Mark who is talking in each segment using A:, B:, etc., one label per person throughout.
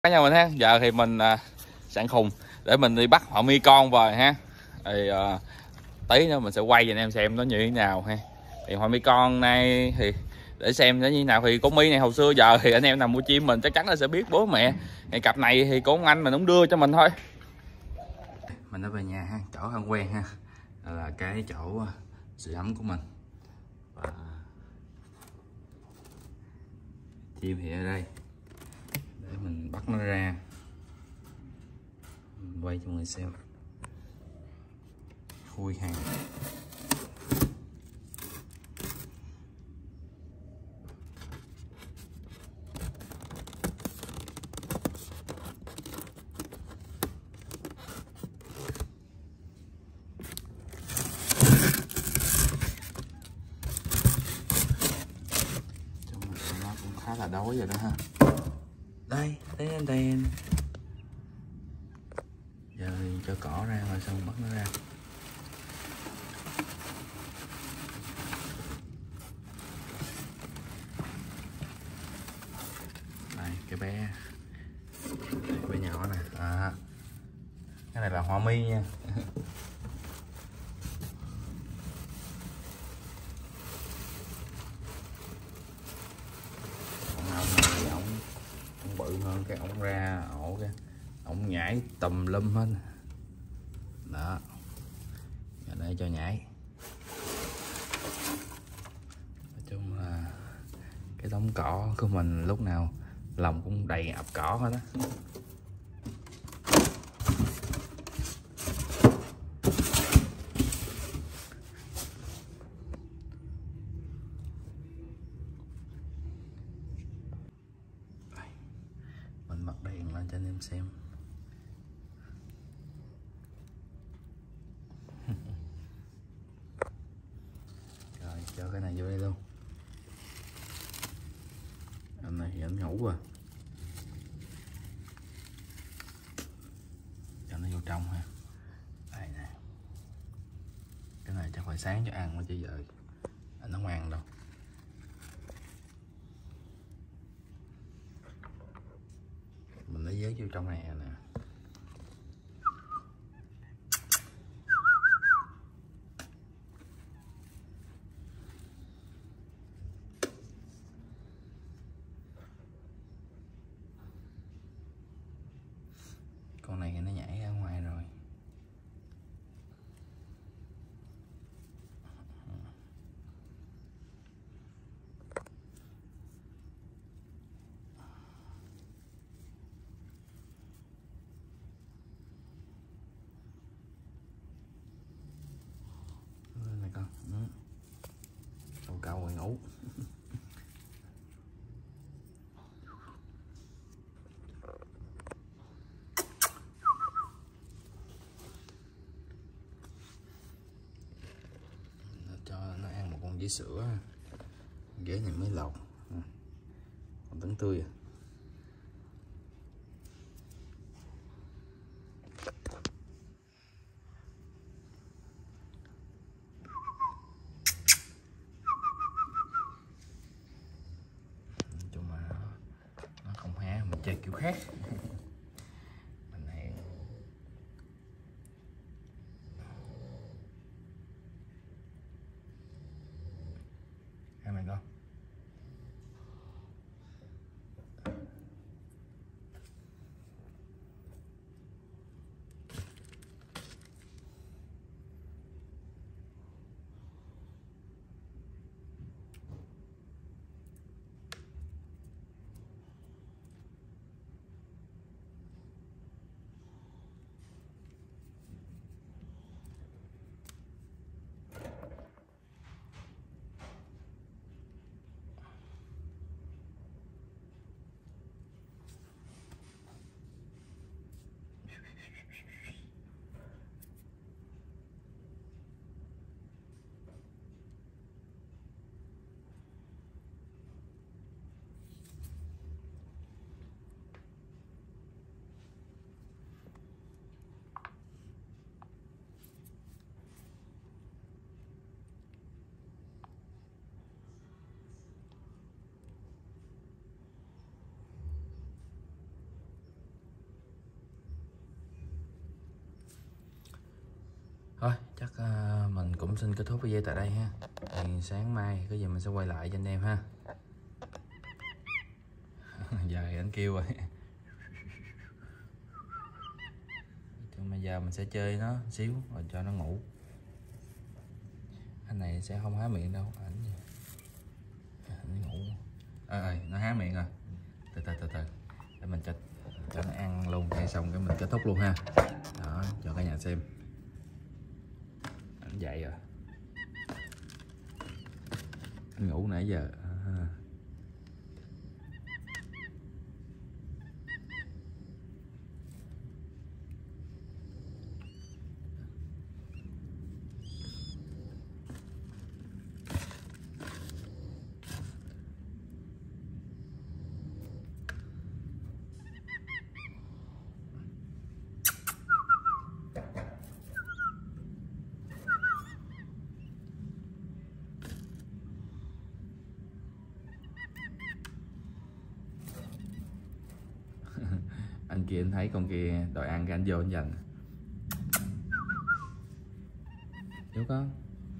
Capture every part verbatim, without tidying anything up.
A: Cả nhà mình ha, giờ thì mình à, sẵn khùng để mình đi bắt họ mi con về ha. Thì à, tí nữa mình sẽ quay cho anh em xem nó như thế nào ha. Thì họ mi con này thì để xem nó như thế nào. Thì con mi này hồi xưa giờ thì anh em nào mua chim mình chắc chắn là sẽ biết bố mẹ. Thì cặp này thì của ông anh mình cũng đưa cho mình thôi. Mình đã về nhà ha, chỗ thân quen ha, là cái chỗ sưởi ấm của mình. Và chim thì ở đây để mình bắt nó ra, mình quay cho mọi người xem. Khui hàng nó cũng khá là đói rồi đó ha. Đây, đen đen. Giờ thì cho cỏ ra rồi xong bắt nó ra. Đây, cái bé đây, bé nhỏ nè. À, cái này là hoa mi nha. Còn ông này ổng ổng bự hơn cái ổng ra ổ kìa, ổng nhảy tùm lum hết đó. Ở đây cho nhảy. Nói chung là cái đống cỏ của mình lúc nào lòng cũng đầy ập cỏ hết á. Mình bật đèn lên cho anh em xem. Rồi cho cái này vô đây luôn. Anh này thì anh ngủ rồi, cho nó vô trong ha. Đây nè, cái này chắc phải sáng cho ăn mà chứ giờ anh không ăn đâu. Mình lấy giấy vô trong này nè. Con này thì nó nhảy ra ngoài rồi. Này con, cậu cậu rồi ngủ. Cho nó ăn một con dế sữa. Ghế này mới lột, còn tấn tươi à. Nói chung là nó không há, mình chơi kiểu khác. Mình này hai mày con. chắc uh, mình cũng xin kết thúc video tại đây ha. Thì sáng mai có gì mình sẽ quay lại cho anh em ha. Giờ anh kêu rồi. Bây giờ mình sẽ chơi nó xíu rồi cho nó ngủ. Anh này sẽ không há miệng đâu, ảnh anh ngủ. À, à, nó há miệng rồi. Từ từ từ từ để mình cho cho nó ăn luôn, hay xong cái mình kết thúc luôn ha. Đó, cho cả nhà xem. Anh dậy rồi. Anh ngủ nãy giờ. À. Anh kia anh thấy con kia đòi ăn cái anh vô anh dành. Hiểu con?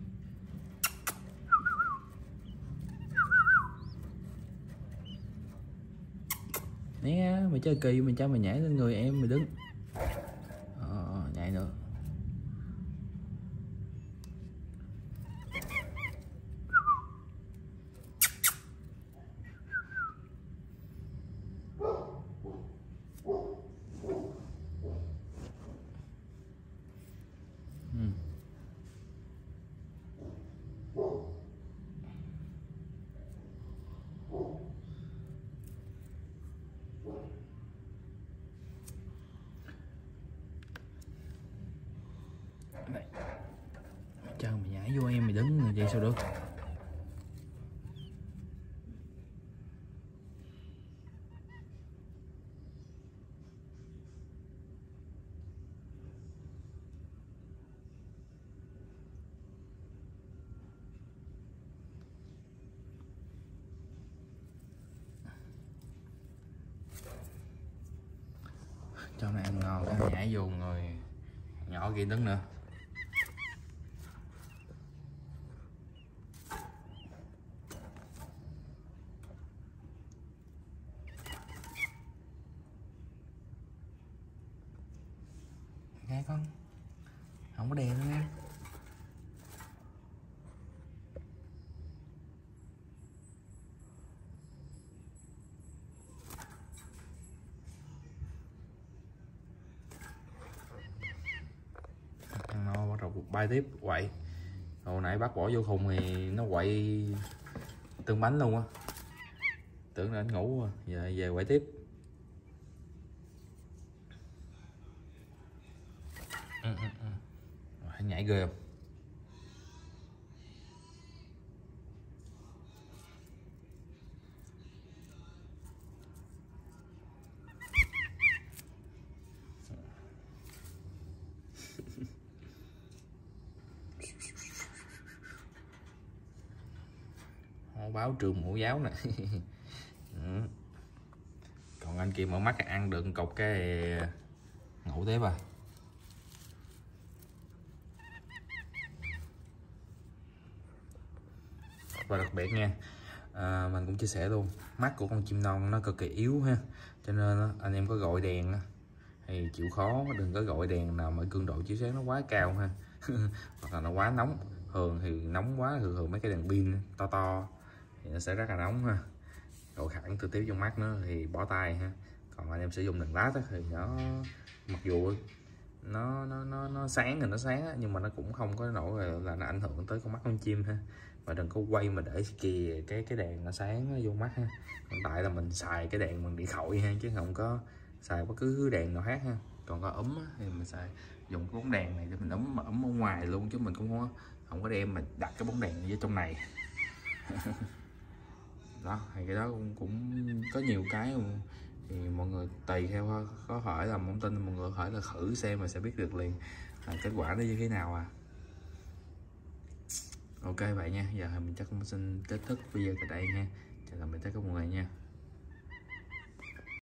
A: Né mày chơi kỳ, mày cho mày nhảy lên người em mày đứng. Ờ, nhảy nữa. Này. Mày cho mày nhảy vô em mày đứng rồi vậy sao được? Cho này ăn ngon cái nhảy vô người nhỏ kia đứng nữa. Nghe con, không có đèn nữa nha. Ăn no bắt đầu bay tiếp quậy. Hồi nãy bắt bỏ vô khùng thì nó quậy tương bánh luôn á. Tưởng là anh ngủ rồi, giờ về quậy tiếp. Ừ, ừ, ừ. Rồi, nhảy ghê không? Báo trường mẫu giáo nè. Ừ. Còn anh kia mở mắt ăn được cục cái ngủ tiếp à. Và đặc biệt nha, à, mình cũng chia sẻ luôn, mắt của con chim non nó cực kỳ yếu ha, cho nên anh em có gọi đèn thì chịu khó đừng có gọi đèn nào mà cường độ chiếu sáng nó quá cao ha. Hoặc là nó quá nóng, thường thì nóng quá thường thường mấy cái đèn pin to to thì nó sẽ rất là nóng ha, độ khẳng trực tiếp trong mắt nó thì bỏ tay ha. Còn anh em sử dụng đèn led thì nó mặc dù nó nó nó nó sáng thì nó sáng nhưng mà nó cũng không có nổi là nó ảnh hưởng tới con mắt con chim ha. Và đừng có quay mà để kìa cái cái đèn nó sáng nó vô mắt ha. Hiện tại là mình xài cái đèn bằng điện thoại ha, chứ không có xài bất cứ đèn nào khác ha. Còn có ấm á, thì mình xài dùng cái bóng đèn này để mình ấm ấm ở ngoài luôn, chứ mình cũng không có, không có đem mình đặt cái bóng đèn ở trong này. Đó thì cái đó cũng, cũng có nhiều cái thì mọi người tùy theo, có hỏi là không tin mọi người hỏi là thử xem mà sẽ biết được liền à, kết quả nó như thế nào à. Ok vậy nha, giờ mình chắc cũng xin kết thúc video tại đây nha. Chào tạm biệt tất cả mọi người nha.